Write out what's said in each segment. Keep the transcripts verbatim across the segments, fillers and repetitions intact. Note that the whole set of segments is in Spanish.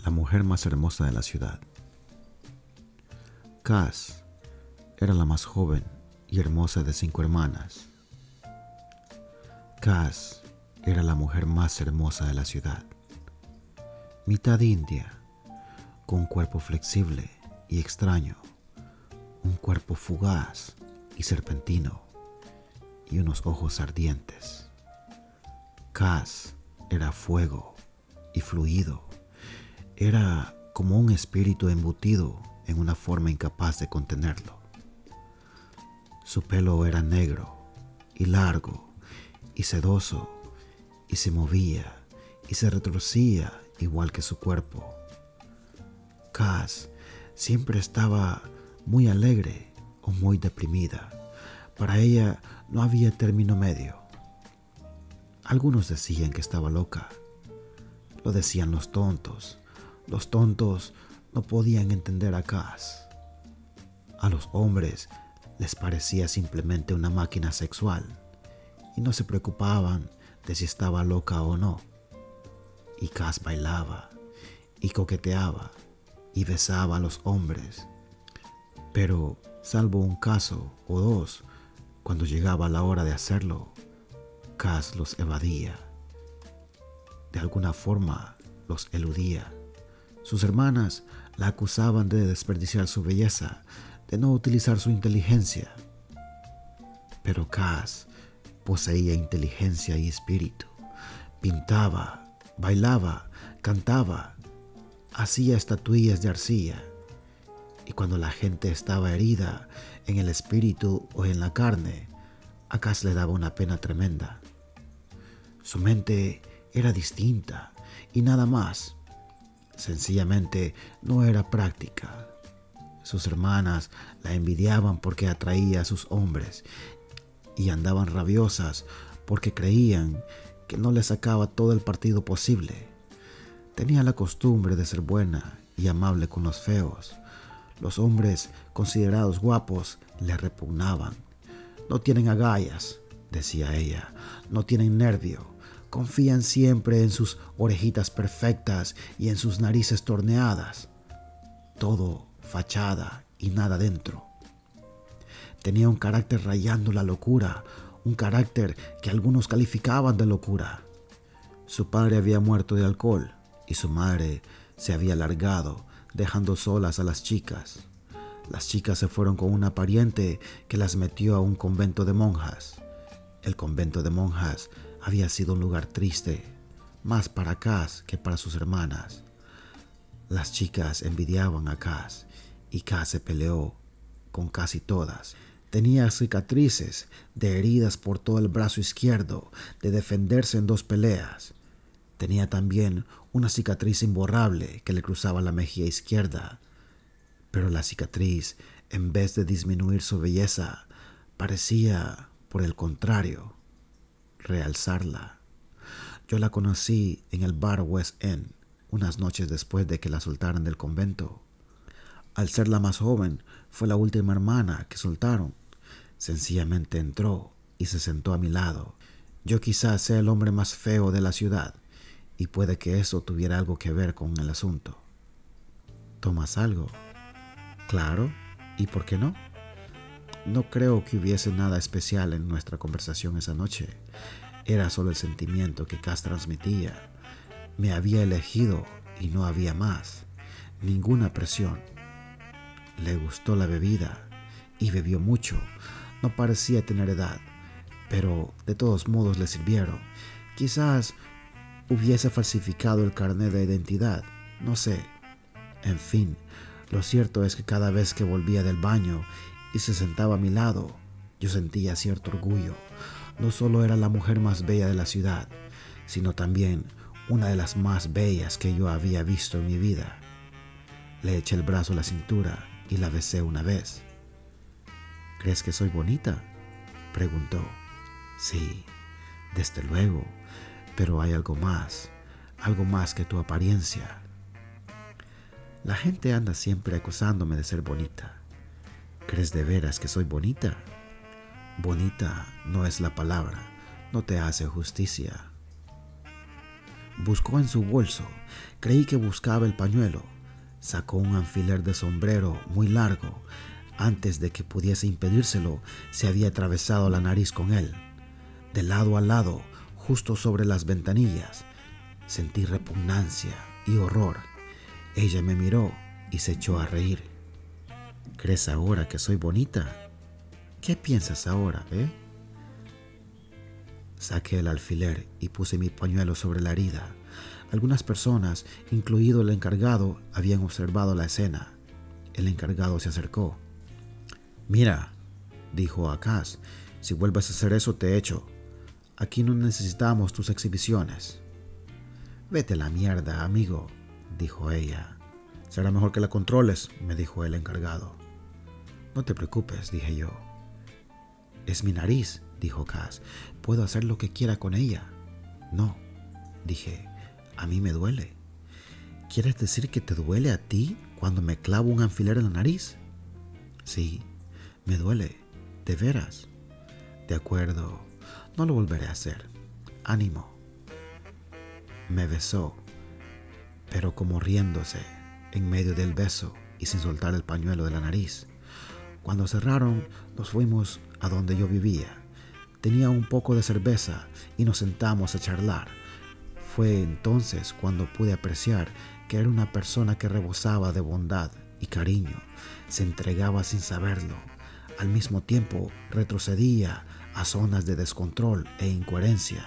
la mujer más hermosa de la ciudad. Cass era la más joven y hermosa de cinco hermanas. Cass era la mujer más hermosa de la ciudad. Mitad india, con un cuerpo flexible y extraño, un cuerpo fugaz y serpentino, y unos ojos ardientes. Cass era fuego y fluido. Era como un espíritu embutido en una forma incapaz de contenerlo. Su pelo era negro y largo y sedoso, y se movía y se retorcía igual que su cuerpo. Cass siempre estaba muy alegre o muy deprimida. Para ella no había término medio. Algunos decían que estaba loca. Lo decían los tontos. Los tontos no podían entender a Cass. A los hombres les parecía simplemente una máquina sexual y no se preocupaban de si estaba loca o no. Y Cass bailaba y coqueteaba y besaba a los hombres. Pero, salvo un caso o dos, cuando llegaba la hora de hacerlo, Cass los evadía. De alguna forma los eludía. Sus hermanas la acusaban de desperdiciar su belleza, de no utilizar su inteligencia. Pero Cass poseía inteligencia y espíritu. Pintaba, bailaba, cantaba, hacía estatuillas de arcilla. Y cuando la gente estaba herida en el espíritu o en la carne, a Cass le daba una pena tremenda. Su mente era distinta y nada más. Sencillamente no era práctica. Sus hermanas la envidiaban porque atraía a sus hombres y andaban rabiosas porque creían que no le sacaba todo el partido posible. Tenía la costumbre de ser buena y amable con los feos. Los hombres considerados guapos le repugnaban. No tienen agallas, decía ella, no tienen nervio. Confían siempre en sus orejitas perfectas y en sus narices torneadas. Todo fachada y nada dentro. Tenía un carácter rayando la locura, un carácter que algunos calificaban de locura. Su padre había muerto de alcohol y su madre se había largado, dejando solas a las chicas. Las chicas se fueron con una pariente que las metió a un convento de monjas. El convento de monjas había sido un lugar triste, más para Cass que para sus hermanas. Las chicas envidiaban a Cass y Cass se peleó con casi todas. Tenía cicatrices de heridas por todo el brazo izquierdo, de defenderse en dos peleas. Tenía también una cicatriz imborrable que le cruzaba la mejilla izquierda. Pero la cicatriz, en vez de disminuir su belleza, parecía, por el contrario, realzarla. Yo la conocí en el bar West End, unas noches después de que la soltaran del convento. Al ser la más joven, fue la última hermana que soltaron. Sencillamente entró y se sentó a mi lado. Yo quizás sea el hombre más feo de la ciudad, y puede que eso tuviera algo que ver con el asunto. ¿Tomas algo? Claro, ¿y por qué no? No creo que hubiese nada especial en nuestra conversación esa noche. Era solo el sentimiento que Cass transmitía. Me había elegido y no había más. Ninguna presión. Le gustó la bebida y bebió mucho. No parecía tener edad, pero de todos modos le sirvieron. Quizás hubiese falsificado el carnet de identidad, no sé. En fin, lo cierto es que cada vez que volvía del baño y se sentaba a mi lado, yo sentía cierto orgullo. No solo era la mujer más bella de la ciudad, sino también una de las más bellas que yo había visto en mi vida. Le eché el brazo a la cintura y la besé una vez. ¿Crees que soy bonita?, preguntó. Sí, desde luego, pero hay algo más, algo más que tu apariencia. La gente anda siempre acusándome de ser bonita. ¿Crees de veras que soy bonita? Bonita no es la palabra, no te hace justicia. Buscó en su bolso. Creí que buscaba el pañuelo. Sacó un alfiler de sombrero muy largo. Antes de que pudiese impedírselo, se había atravesado la nariz con él. De lado a lado, justo sobre las ventanillas. Sentí repugnancia y horror. Ella me miró y se echó a reír. ¿Crees ahora que soy bonita? ¿Qué piensas ahora, eh? Saqué el alfiler y puse mi pañuelo sobre la herida. Algunas personas, incluido el encargado, habían observado la escena. El encargado se acercó. «Mira», dijo a Cass, «si vuelves a hacer eso te echo. Aquí no necesitamos tus exhibiciones». «Vete a la mierda, amigo», dijo ella. «Será mejor que la controles», me dijo el encargado. «No te preocupes», dije yo. «Es mi nariz», dijo Cass. «Puedo hacer lo que quiera con ella». «No», dije, «a mí me duele». «¿Quieres decir que te duele a ti cuando me clavo un alfiler en la nariz?» «Sí, me duele, de veras». «De acuerdo, no lo volveré a hacer. Ánimo». Me besó, pero como riéndose, en medio del beso y sin soltar el pañuelo de la nariz. Cuando cerraron, nos fuimos a donde yo vivía. Tenía un poco de cerveza y nos sentamos a charlar. Fue entonces cuando pude apreciar que era una persona que rebosaba de bondad y cariño. Se entregaba sin saberlo. Al mismo tiempo retrocedía a zonas de descontrol e incoherencia.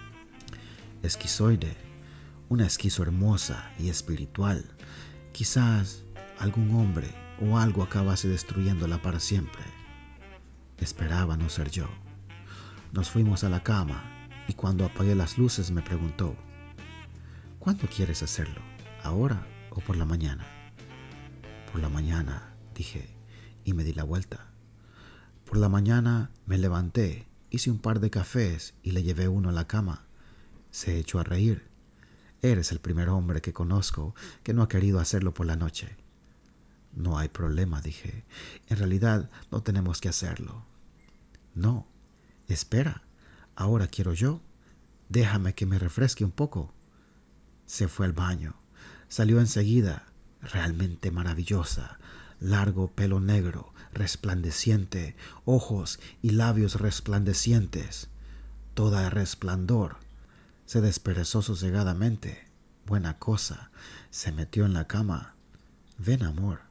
Esquizoide, una esquizo hermosa y espiritual. Quizás algún hombre o algo acabase destruyéndola para siempre. Esperaba no ser yo. Nos fuimos a la cama y cuando apagué las luces me preguntó: «¿Cuándo quieres hacerlo? ¿Ahora o por la mañana?» «Por la mañana», dije, y me di la vuelta. Por la mañana me levanté, hice un par de cafés y le llevé uno a la cama. Se echó a reír. «Eres el primer hombre que conozco que no ha querido hacerlo por la noche». «No hay problema», dije. «En realidad no tenemos que hacerlo». «No, espera. Ahora quiero yo. Déjame que me refresque un poco». Se fue al baño. Salió enseguida, realmente maravillosa. Largo pelo negro, resplandeciente, ojos y labios resplandecientes. Toda de resplandor. Se desperezó sosegadamente. Buena cosa. Se metió en la cama. «Ven, amor».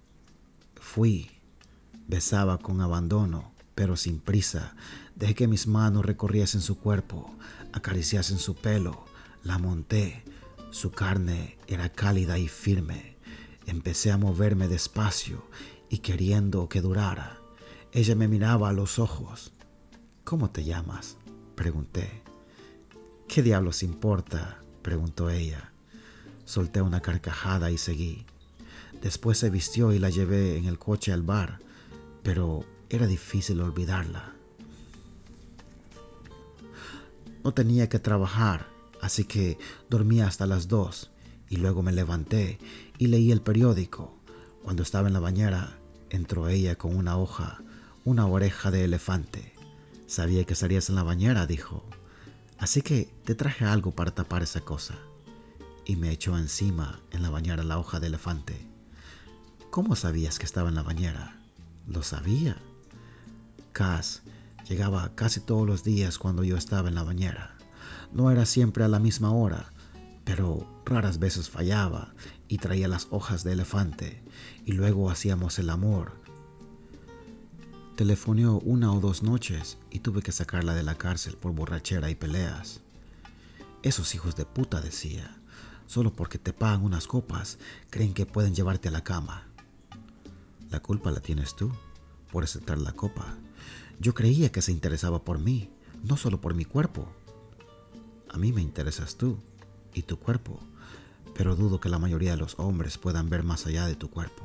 Fui. Besaba con abandono, pero sin prisa. Dejé que mis manos recorriesen su cuerpo, acariciasen su pelo. La monté. Su carne era cálida y firme. Empecé a moverme despacio y queriendo que durara. Ella me miraba a los ojos. «¿Cómo te llamas?», pregunté. «¿Qué diablos importa?», preguntó ella. Solté una carcajada y seguí. Después se vistió y la llevé en el coche al bar, pero era difícil olvidarla. No tenía que trabajar, así que dormí hasta las dos y luego me levanté y leí el periódico. Cuando estaba en la bañera, entró ella con una hoja, una oreja de elefante. «Sabía que estarías en la bañera», dijo. «Así que te traje algo para tapar esa cosa». Y me echó encima en la bañera la hoja de elefante. «¿Cómo sabías que estaba en la bañera?» «Lo sabía». Cass llegaba casi todos los días cuando yo estaba en la bañera. No era siempre a la misma hora, pero raras veces fallaba y traía las hojas de elefante y luego hacíamos el amor. Telefoneó una o dos noches y tuve que sacarla de la cárcel por borrachera y peleas. «Esos hijos de puta», decía, «solo porque te pagan unas copas, creen que pueden llevarte a la cama». «La culpa la tienes tú por aceptar la copa. Yo creía que se interesaba por mí, no solo por mi cuerpo». «A mí me interesas tú y tu cuerpo, pero dudo que la mayoría de los hombres puedan ver más allá de tu cuerpo».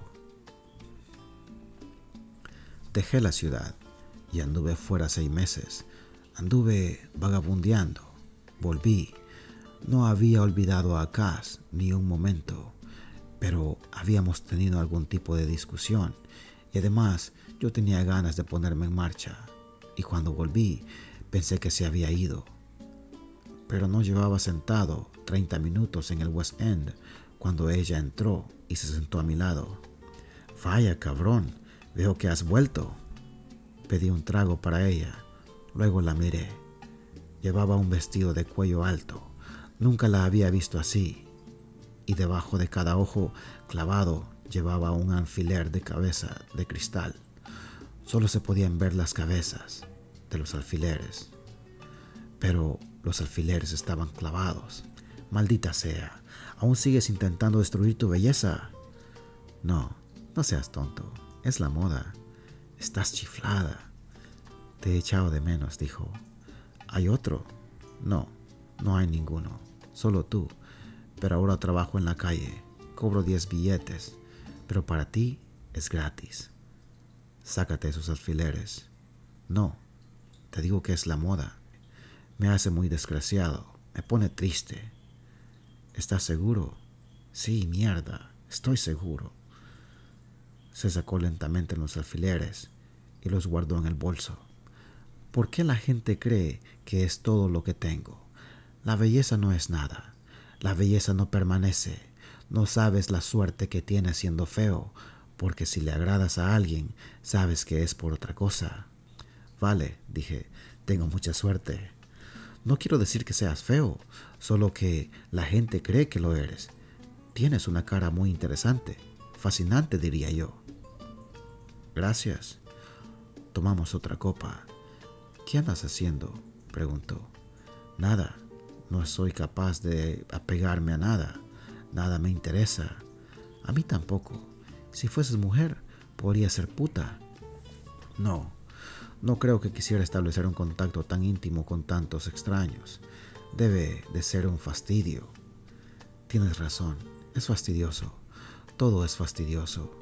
Dejé la ciudad y anduve fuera seis meses. Anduve vagabundeando. Volví. No había olvidado a Cass ni un momento, pero habíamos tenido algún tipo de discusión y además yo tenía ganas de ponerme en marcha. Y cuando volví pensé que se había ido, pero no llevaba sentado treinta minutos en el West End cuando ella entró y se sentó a mi lado. «Vaya, cabrón, veo que has vuelto». Pedí un trago para ella, luego la miré. Llevaba un vestido de cuello alto, nunca la había visto así, y debajo de cada ojo clavado llevaba un alfiler de cabeza de cristal. Solo se podían ver las cabezas de los alfileres, pero los alfileres estaban clavados. «Maldita sea, ¿aún sigues intentando destruir tu belleza?» «No, no seas tonto, es la moda. Estás chiflada». «Te he echado de menos», dijo. «¿Hay otro?» «No, no hay ninguno, solo tú. Pero ahora trabajo en la calle, cobro diez billetes, pero para ti es gratis. Sácate esos alfileres». «No, te digo que es la moda. Me hace muy desgraciado, me pone triste». «¿Estás seguro?» «Sí, mierda, estoy seguro». Se sacó lentamente los alfileres y los guardó en el bolso. ¿Por qué la gente cree que es todo lo que tengo? La belleza no es nada. La belleza no permanece. No sabes la suerte que tienes siendo feo, porque si le agradas a alguien, sabes que es por otra cosa. «Vale», dije, «tengo mucha suerte». «No quiero decir que seas feo, solo que la gente cree que lo eres. Tienes una cara muy interesante, fascinante, diría yo». «Gracias». Tomamos otra copa. «¿Qué andas haciendo?», preguntó. «Nada, no soy capaz de apegarme a nada. Nada me interesa». «A mí tampoco. Si fueses mujer, podrías ser puta». «No, no creo que quisiera establecer un contacto tan íntimo con tantos extraños. Debe de ser un fastidio». «Tienes razón, es fastidioso. Todo es fastidioso».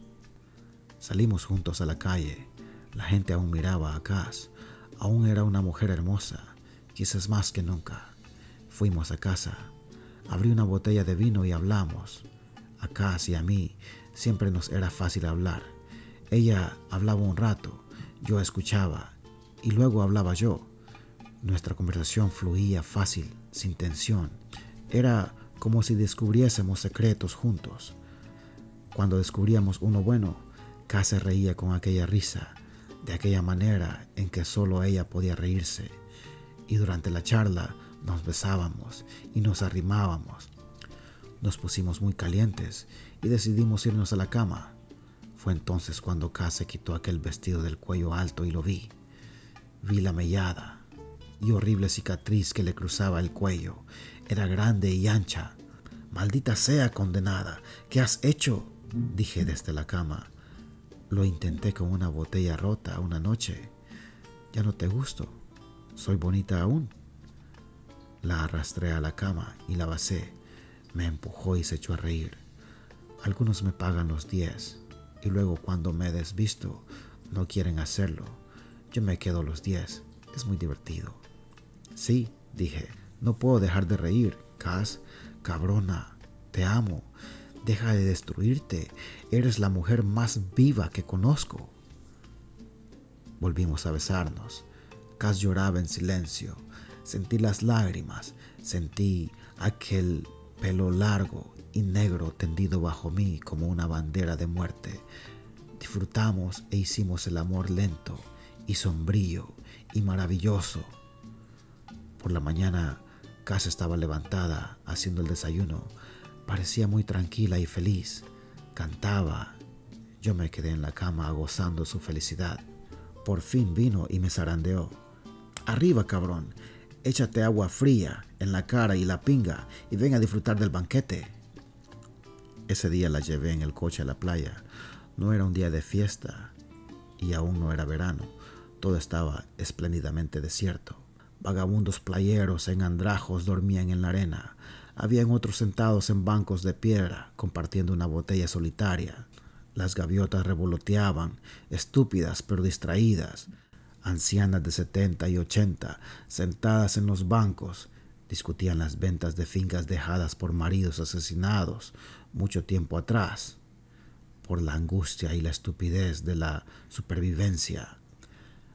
Salimos juntos a la calle. La gente aún miraba a Cass. Aún era una mujer hermosa, quizás más que nunca. Fuimos a casa. Abrí una botella de vino y hablamos. A Cass y a mí siempre nos era fácil hablar. Ella hablaba un rato, yo escuchaba y luego hablaba yo. Nuestra conversación fluía fácil, sin tensión. Era como si descubriésemos secretos juntos. Cuando descubríamos uno bueno, Cass se reía con aquella risa, de aquella manera en que solo ella podía reírse. Y durante la charla nos besábamos y nos arrimábamos. Nos pusimos muy calientes y decidimos irnos a la cama. Fue entonces cuando Cass se quitó aquel vestido del cuello alto y lo vi. Vi la mellada y horrible cicatriz que le cruzaba el cuello. Era grande y ancha. «Maldita sea, condenada, ¿qué has hecho?», dije desde la cama. «Lo intenté con una botella rota una noche. Ya no te gusto. Soy bonita aún». La arrastré a la cama y la besé. Me empujó y se echó a reír. «Algunos me pagan los diez y luego cuando me desvisto no quieren hacerlo. Yo me quedo los diez. Es muy divertido». «Sí», dije, «no puedo dejar de reír. Cass, cabrona, te amo. Deja de destruirte. Eres la mujer más viva que conozco». Volvimos a besarnos. Cass lloraba en silencio. Sentí las lágrimas. Sentí aquel pelo largo y negro tendido bajo mí como una bandera de muerte. Disfrutamos e hicimos el amor lento y sombrío y maravilloso. Por la mañana, Cass estaba levantada haciendo el desayuno. Parecía muy tranquila y feliz. Cantaba. Yo me quedé en la cama gozando su felicidad. Por fin vino y me zarandeó. «Arriba, cabrón. Échate agua fría en la cara y la pinga y ven a disfrutar del banquete». Ese día la llevé en el coche a la playa. No era un día de fiesta y aún no era verano. Todo estaba espléndidamente desierto. Vagabundos playeros en andrajos dormían en la arena. Habían otros sentados en bancos de piedra, compartiendo una botella solitaria. Las gaviotas revoloteaban, estúpidas pero distraídas. Ancianas de setenta y ochenta, sentadas en los bancos, discutían las ventas de fincas dejadas por maridos asesinados mucho tiempo atrás, por la angustia y la estupidez de la supervivencia.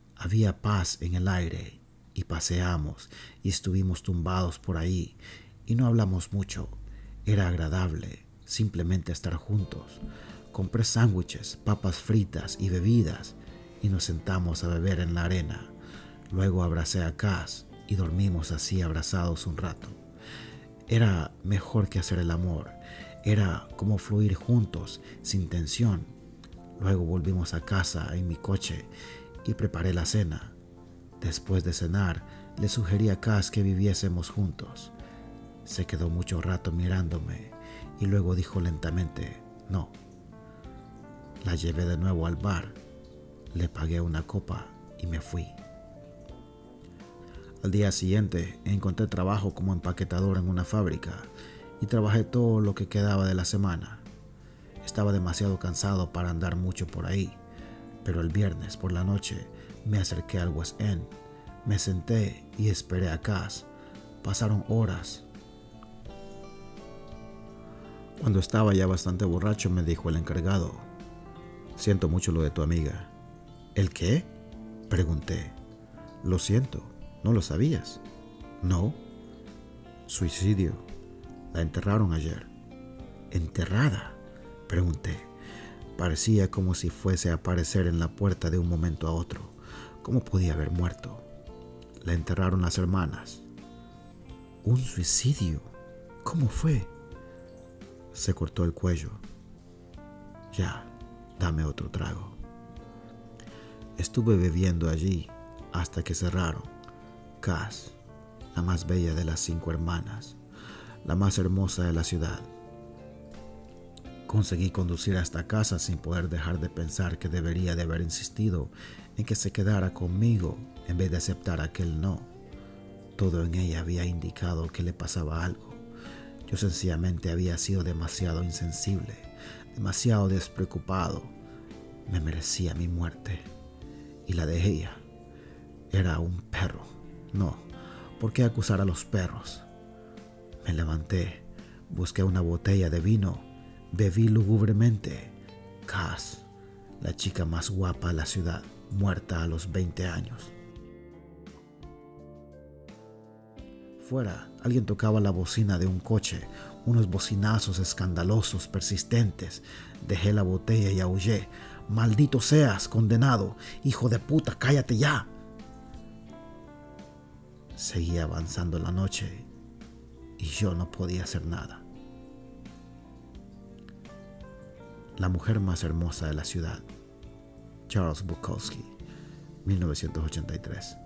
Había paz en el aire y paseamos y estuvimos tumbados por ahí y no hablamos mucho. Era agradable simplemente estar juntos. Compré sándwiches, papas fritas y bebidas y nos sentamos a beber en la arena. Luego abracé a Cass y dormimos así abrazados un rato. Era mejor que hacer el amor. Era como fluir juntos, sin tensión. Luego volvimos a casa en mi coche y preparé la cena. Después de cenar, le sugerí a Cass que viviésemos juntos. Se quedó mucho rato mirándome y luego dijo lentamente, no. La llevé de nuevo al bar, le pagué una copa y me fui. Al día siguiente encontré trabajo como empaquetador en una fábrica y trabajé todo lo que quedaba de la semana. Estaba demasiado cansado para andar mucho por ahí, pero el viernes por la noche me acerqué al West End, me senté y esperé a Cass. Pasaron horas. Cuando estaba ya bastante borracho me dijo el encargado, siento mucho lo de tu amiga. ¿El qué? Pregunté. Lo siento, ¿no lo sabías? No. Suicidio. La enterraron ayer. ¿Enterrada? Pregunté. Parecía como si fuese a aparecer en la puerta de un momento a otro. ¿Cómo podía haber muerto? La enterraron las hermanas. ¿Un suicidio? ¿Cómo fue? Se cortó el cuello. Ya, dame otro trago. Estuve bebiendo allí hasta que cerraron. Cass, la más bella de las cinco hermanas, la más hermosa de la ciudad. Conseguí conducir hasta casa sin poder dejar de pensar que debería de haber insistido en que se quedara conmigo en vez de aceptar aquel no. Todo en ella había indicado que le pasaba algo. Yo sencillamente había sido demasiado insensible, demasiado despreocupado. Me merecía mi muerte. Y la de ella era un perro. No, ¿por qué acusar a los perros? Me levanté, busqué una botella de vino, bebí lúgubremente. Cass, la chica más guapa de la ciudad, muerta a los veinte años. Fuera, alguien tocaba la bocina de un coche, unos bocinazos escandalosos, persistentes. Dejé la botella y aullé. ¡Maldito seas, condenado! ¡Hijo de puta, cállate ya! Seguía avanzando la noche y yo no podía hacer nada. La mujer más hermosa de la ciudad, Charles Bukowski, mil novecientos ochenta y tres.